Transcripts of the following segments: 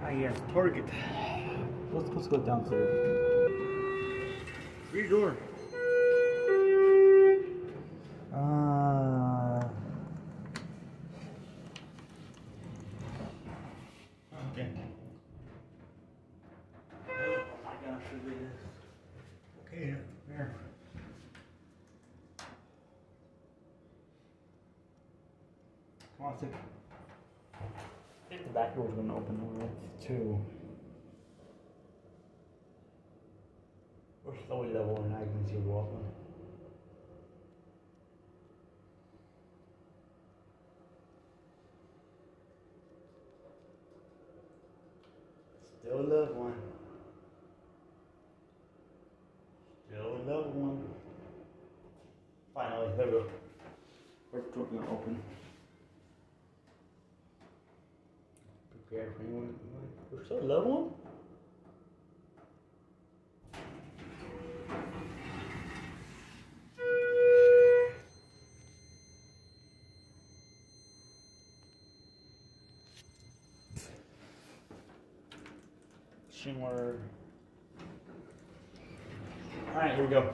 Ah, yes, Target. Let's go downstairs. Read door. Okay. Oh my gosh, look at this. Okay, there. Come on, sit. I think the back door's gonna open right too. We're slowly level and I can see you walking. Still love one. Still love one. Finally, there we go. We're gonna open. Prepare for anyone. We're still love one? Schindler. Alright, here we go.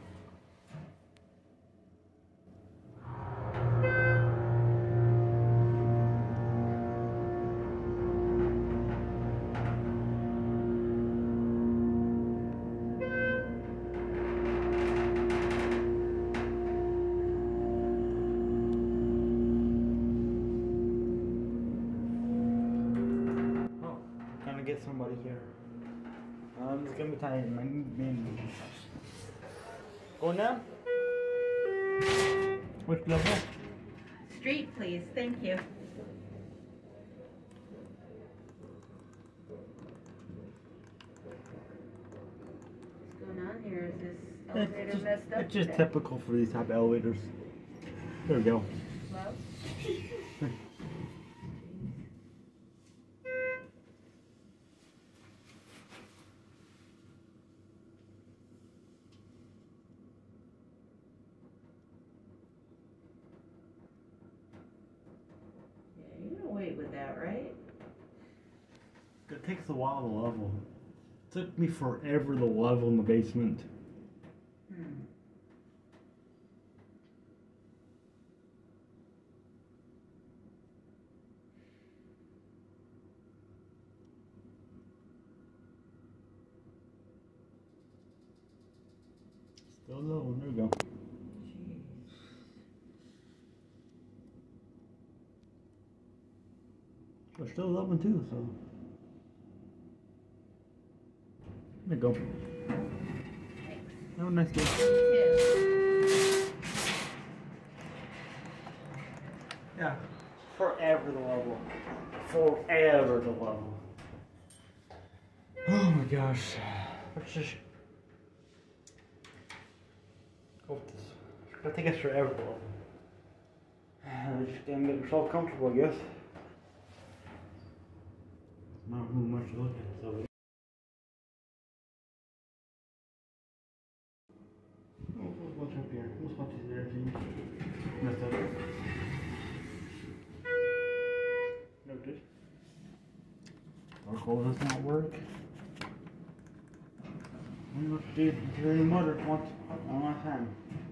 Oh, I'm gonna get somebody here. It's gonna be tight. Going down? Which level? Street, please. Thank you. What's going on here? Is this elevator messed up? It's just typical for these type of elevators. There we go. Well. With that, right? It takes a while to level. It took me forever to level in the basement. Still level, there we go. We're still loving too, so there you go. Have a nice day. Yeah, forever the level. Forever the level. Oh my gosh. Let's just go with this. It's gonna take us forever to level. Just gonna get yourself comfortable, I guess. Not really much to look at, so what's up here? What's up there? Messed up. Noted. Our call does not work. We must do the motor one last time.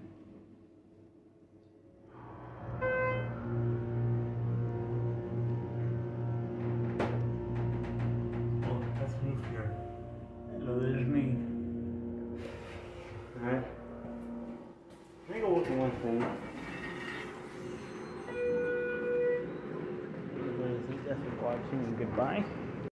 There's me. Alright. Let me go look at one thing. I think that's for watching and goodbye.